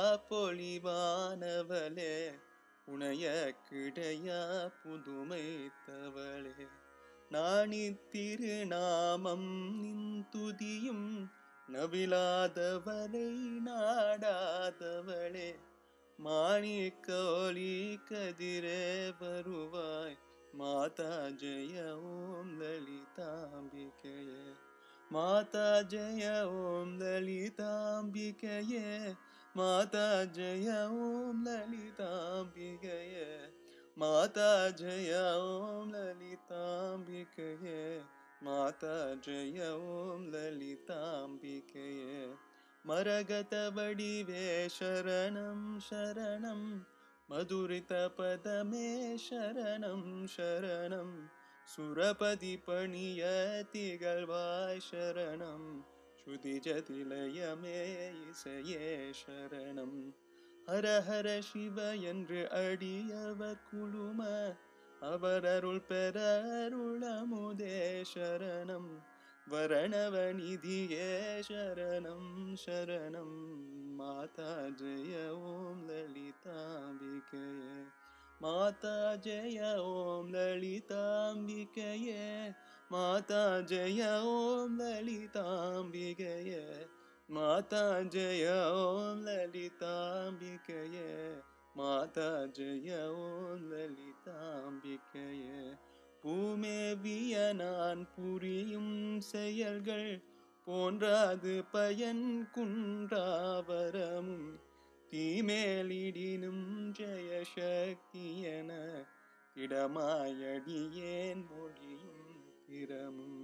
பொலிவானவளே உனைய கிடையா புதுமைத்தவளே. நாணித்திருநாமம் நின்துதியும் நவிலாதவரை நாடாதவளே மாணிக்கோலி கதிரே வருவாய் மாதா ஜெய ஓம் லலிதாம்பிகையே மாதா ஜெய ஓம் லலிதாம்பிகையே மாதா ஜெய ஓம் லலிதாம்பிகையே மாதா ஜெய ஓம் லலிதாம்பிகையே மாதா ஜெய ஓம் லலிதாம்பிகையே மரகத வடிவே சரணம் சரணம் மதுரித பதமே சரணம் சரணம் சுரபதி பணிய திகழ்வாய் சரணம் ஸ்ருதி ஜதிலயமே இசையே சரணம் ஹர ஹர சிவ என்று அடியவர் குழும அவர் அருள் பெற அருளமுதே சரணம் வரணவநிதியே சரணம் சரணம் மாதா ஜெய ஓம் லலிதாம்பிகையே மாதா ஜெய ஓம் லலிதாம்பிகையே மாதா ஜெய ஓம் லலிதாம்பிகையே மாதா ஜெய ஓம் லலிதாம்பிகையே மாதா ஜெய ஓம் லலிதாம்பிகையே பூமேவிய நான் புரியும் செயல்கள் போன்றாது பயன் குன்றாவரமும் தீமேலிடினும் ஜெயசக்தி என இடமாயடியேன் மொழியும் திறமும்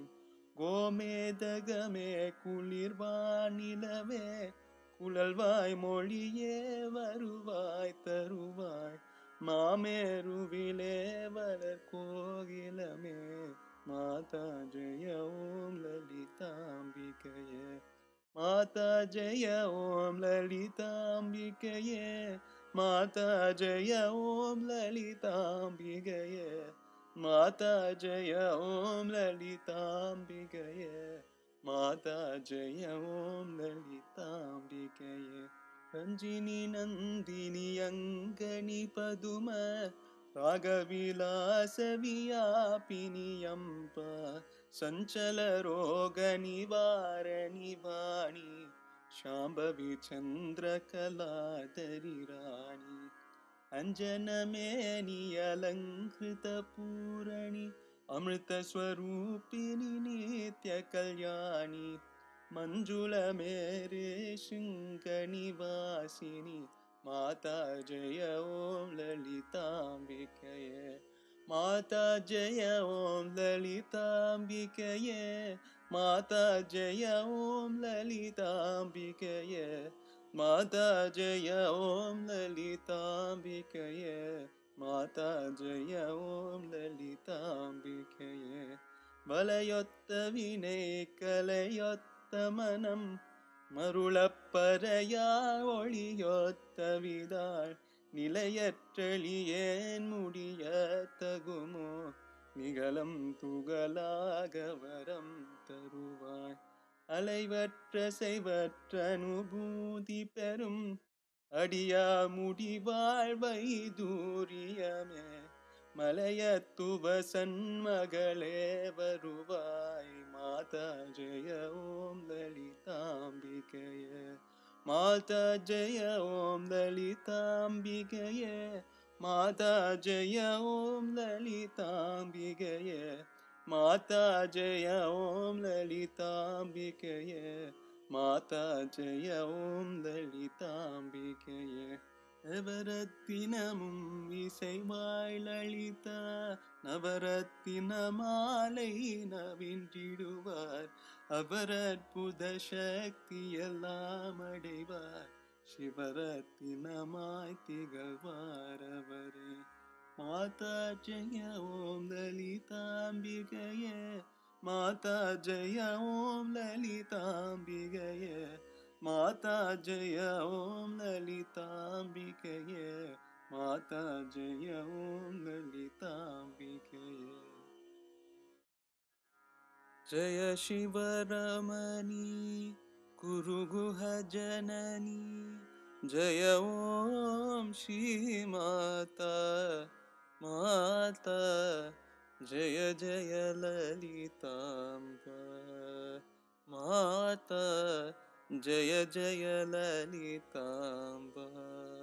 கோமேதகமே குளிர்வானிலவே குழல்வாய் மொழியே வருவாய் தருவாய் மாமேருவிலே வளர் கோகிலமே மாதா ஜெய ஓம் லலிதாம்பிகையே மாதா ஜெய ஓம் லலிதாம்பிகையே மாதா ஜெய ஓம் லலிதாம்பிகையே மாதா ஜெய ஓம் லலிதாம்பிகையே மாதா ஜெய ஓம் லலிதாம்பிகையே ரஞ்சினி நந்தினி அங்கனி பதும ராகவிலாச வியாபினி அம்ப சஞ்சல ரோக நிவாரணி வாணி ಶಾಂಭವಿ ಚಂದ್ರಕಲಾಧರಿ ರಾಣಿ ಅಂಜನಮೇನಿ ಅಲಂಕೃತ ಪೂರಣಿ ಅಮೃತ ಸ್ವರೂಪಿಣಿ ನಿತ್ಯ ಕಲ್ಯಾಣಿ ಮಂಜುಳ ಮೇರೆ ಶೃಂಗ ನಿವಾಸಿನಿ ಮಾತಾ ಜಯ ಓಂ ಲಲಿತಾಂಬಿಕೆಯೇ ಮಾತಾ ಜಯ ಓಂ ಲಲಿತಾಂಬಿಕೆಯೇ ಮಾತಾ ಜಯ ಓಂ ಲಲಿತಾಂಬಿಕೆಯೇ ಮಾತಾ ಜಯ ಓಂ ಲಲಿತಾಂಬಿಕೆಯೇ ಮಾತಾ ಜಯ ಓಂ ಲಲಿತಾಂಬಿಕೆಯೇ ಬಲಯೊತ್ತ ವಿನಯ ಕಲೆಯೊತ್ತ ಮನಂ மருளப்பறையா ஒளியொத்தவிதாள் நிலையற்றளியேன் முடிய தகுமோ நிகழம் துகளாக வரம் தருவாய் அலைவற்ற செய்வற்ற அனுபூதி பெறும் அடியா முடிவாழ்வை தூரியமே மலையத்துவ சன்மகளே வருவாய் மாதா ஜெய ஓம் லலிதாம்பிகையே மாதா ஜெய ஓம் லலிதாம்பிகையே மாதா ஜெய ஓம் லலிதாம்பிகையே மாதா ஜெய ஓம் லலிதாம்பிகையே மாதா ஜெய ஓம் லலிதாம்பிகையே நவரத்தினமும் இசைவாய் லலிதா நவரத்தின மாலை நவின்றிடுவார் அவர் அற்புத சக்தி எல்லாம் அடைவார் சிவரத்தினமாய் திகழ்வார் அவரே மாதா ஜெய ஓம் லலிதாம்பிகையே மாதா ஜெய ஓம் லலிதாம்பிகையே மாதா ஜெய ஓம் லலிதாம்பிகையே மாதா ஜெய ஓம் லலிதாம்பிகையே ஜெய சிவரமணி குருகுஹ ஜனனி ஜெய ஓம் ஸ்ரீ மாதா மாதா जय जय ललिताम्बा माता जय जय ललिताम्बा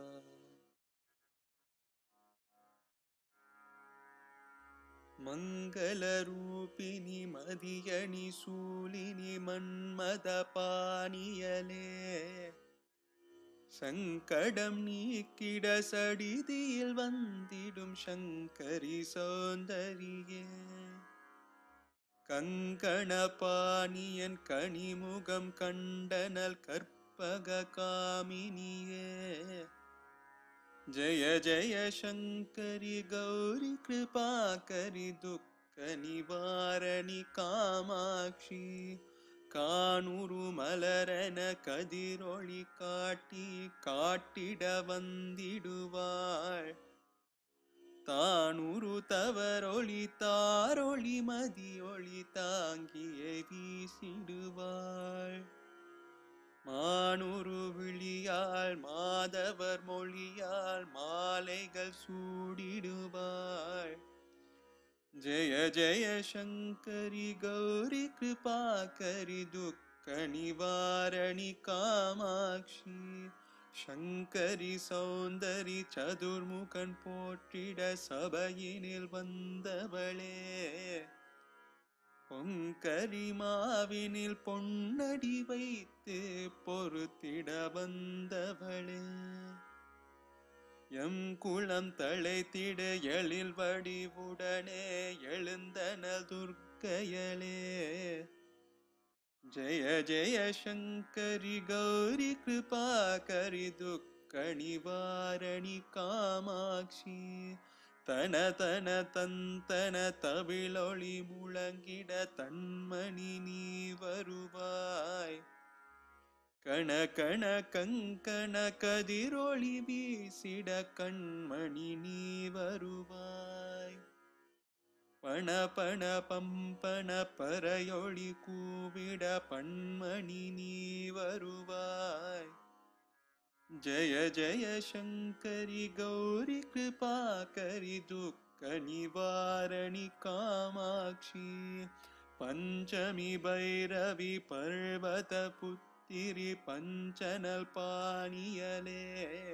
मङ्गलरूपिणि मदियणि शूलिनि मन्मदपानियले சங்கடம் நீக்கிட சடிதியில் வந்திடும் சங்கரி சௌந்தரியே கங்கணபாணியன் கனிமுகம் கண்டனல் கற்பக காமினியே ஜய ஜய சங்கரி கௌரி கிருபாகரி துக்க நிவாரணி காமாட்சி காணுரு மலரன கதிரொளி காட்டி காட்டிட வந்திடுவாள் தானுரு தவறொளி தாரொளி மதியொளி தாங்கியே வீசிடுவாள் மானுரு விழியாள் மாதவர் மொழியாள் மாலைகள் சூடிடுவாள் जय जय शंकरी गौरी कृपाकरी दुःख निवारणि कामाक्षी शंकरी सौंदरी சதுர்முகன் போற்றிட சபையினில் வந்தவளே பொங்கரி மாவினில் பொன்னடி வைத்து பொறுத்திட வந்தவளே எம் குளம் தழைத்திட எழில் வடிவுடனே எழுந்தனல் துர்க்கையலே ஜெய ஜெய சங்கரி கௌரி கிருபாகரி துக்க நிவாரணி காமாட்சி தன தன தந்தன தவிழொளி முழங்கிட தன்மணி நீ வருவாய் கண கண கங்கண கதிரொளி வீசிட கண்மணி நீ வருவாய் பண பண பம்பன பறையொளி கூவிட பண்மணி நீ வருவாய் ஜய ஜய சங்கரி கௌரி கிருபாகரி துக்க நிவாரணி காமாட்சி பஞ்சமி பைரவி பர்வத புத்திரி பஞ்சனல் பாணியலே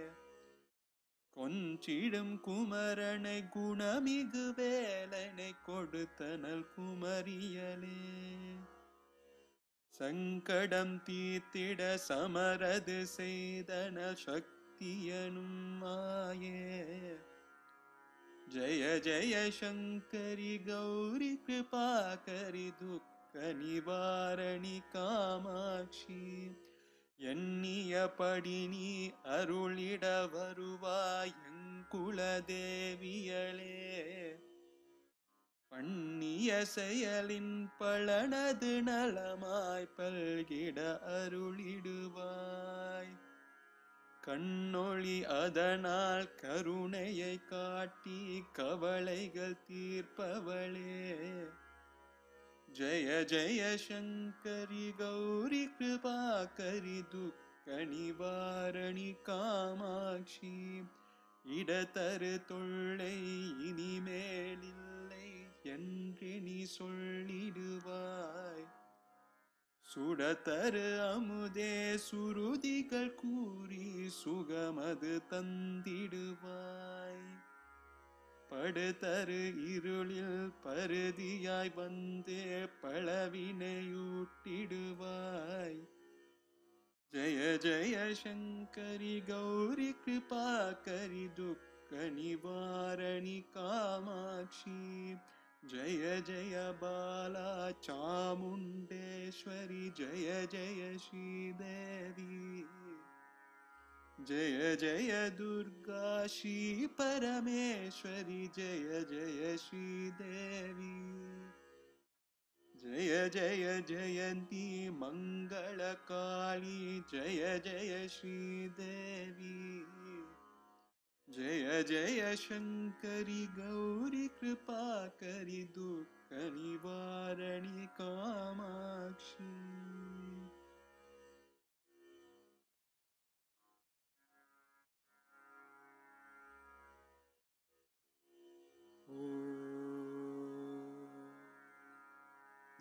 கொஞ்சிடும் குமரனை குணமிகு வேலனை கொடுத்தனல் குமரியலே சங்கடம் தீர்த்திட சமரது செய்தன சக்தியனும் மாயே ஜய ஜய சங்கரி கௌரி கிருபாகரி துக்க நிவாரணி காமாட்சி எண்ணியபடி நீ அருளிட வருவாய் எங்குலதேவியளே பண்ணிய செயலின் பலனது நலமாய் பல்கிட அருளிடுவாய் கண்ணொளி அதனால் கருணையை காட்டி கவலைகள் தீர்ப்பவளே ஜய ஜய சங்கரி கௌரி கிருபாகரி துக்க நிவாரணி காமாட்சி இடதரு தொல்லை இனிமேலில்லை என்று நீ சொல்லிடுவாய் சுடதரு அமுதே சுருதிகள் கூறி சுகமது தந்திடுவாய் படுதரு இருளில் பருதியாய் வந்தே பழவினையூட்டிடுவாய் ஜய ஜய சங்கரி கௌரி கிருபாகரி துக்க நிவாரணி காமாட்சி ஜய ஜய பாலா சாமுண்டேஸ்வரி ஜய ஜய ஸ்ரீதேவி जय जय दुर्गा श्री परमेश्वरी जय जय श्रीदेवी जय जय जयंती मंगलकाली जय जय श्रीदेवी जय जय शंकरी गौरी कृपाकरी दुःख निवारणि कामाक्षी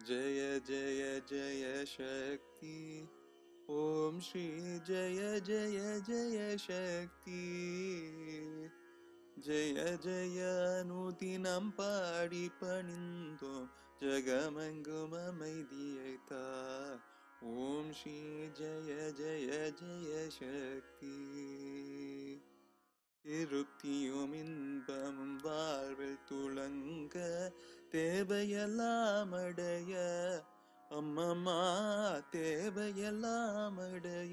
जय जय जय शक्ति ॐ श्री जय जय जय शक्ति जय जय अनुदिनं पाடி பணிந்தோம் ஜகமெங்கும் அமைதியைத்தா ஓம் ஸ்ரீ ஜய ஜய ஜய சக்தி திருப்தியும் இன்பமும் வாழ்வில் துளங்க தேவையெல்லாம் அடைய அம்மம்மா தேவையெல்லாம் அடைய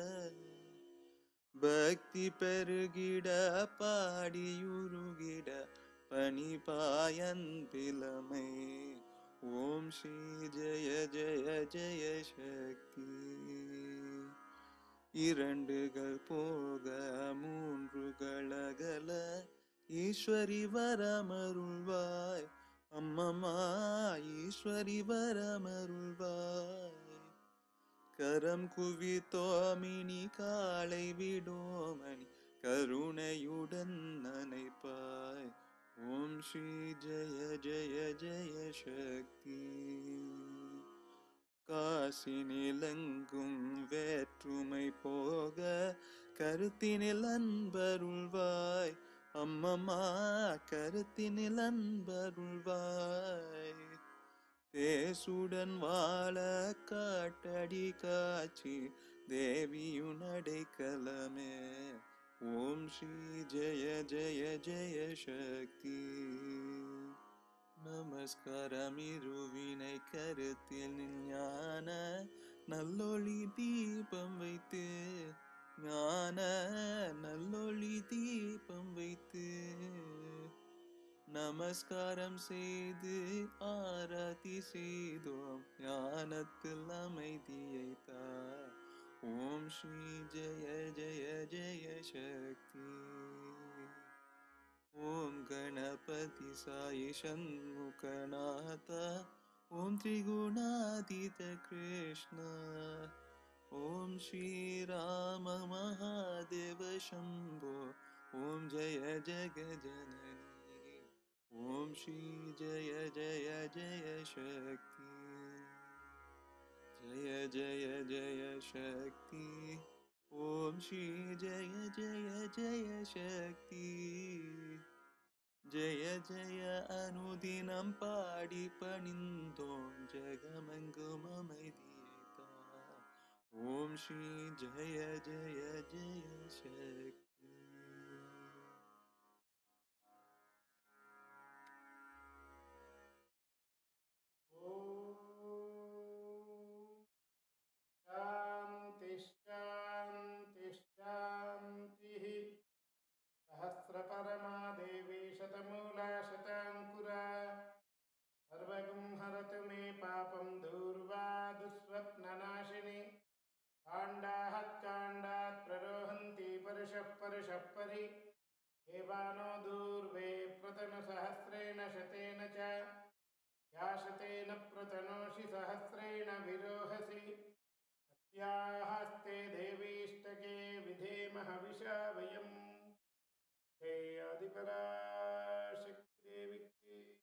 பக்தி பெருகிட பாடியுருகிட பணிபாயன்பிலமை ஓம் ஸ்ரீ ஜய ஜய ஜய சக்தி இரண்டுகள் போக மூன்றுகள் அகல ஈஸ்வரி வரமருள்வாய் அம்மம்மா ஈஸ்வரி வரமருள்வாய் கரம் குவித்தோமினி காலை விடோமணி கருணையுடன் நனைப்பாய் ஓம் ஸ்ரீ ஜய ஜய ஜய சக்தி காசினிலெங்கும் வேற்றுமை போக கருத்தினில் அன்பருள்வாய் அம்மம்மா கருத்தினில் அன்பருள்வாய் தேசுடன் வாழ காட்டடி காட்சி தேவியுனடைக்கலமே ஓம் ஸ்ரீ ஜய ஜய ஜய சக்தி நமஸ்காரம் இருவினை கருத்தில் ஞான நல்லொளி தீபம் வைத்து ஞான நல்லொளி தீபம் வைத்து நமஸ்காரம் செய்து ஆராதி செய்தோம் ஞானத்தில் அமைதியை தா ஓம் ஸ்ரீ ஜய ஜய ஜய சக்தி ஓம் கணபதி சாயி ஷண்முகநாத ஓம் திரிகுணாதீத கிருஷ்ணா ஓம் ஸ்ரீராம மகாதேவ சம்போ ஓம் ஜய ஜகஜனனி ஓம் ஸ்ரீ ஜய ஜய ஜய சக்தி ஜய ஜய ஜய சக்தி ஓம் ஸ்ரீ ஜய ஜய ஜய சக்தி ஜய ஜய அனுதினம் பாடி பணிந்தோம் ஜகமெங்கும் அமைதியைத்தா ஓம் ஸ்ரீ ஜய ஜய ஜய சக்தி शांति शांति शांति सहस्रपरमा देवी शतमूला शतांकुरा सर्वगं हरतु मे पापं दूर्वा दुःस्वप्ननाशिनी काण्डात् काण्डात् प्ररोहन्ति परशः परशः परि देवानो दूर्वे प्रतनुसहस्रेण शतेन च या शतेन प्रतनोषि सहस्रेण विरोहसि तस्यास्ते देवीष्टके विधेमः हविषा वयम् जय आदिपराशक्ति देवी की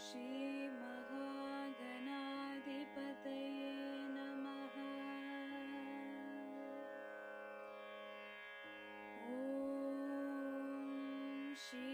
श्रीमहागणाधिपतये नमः। ॐ श्री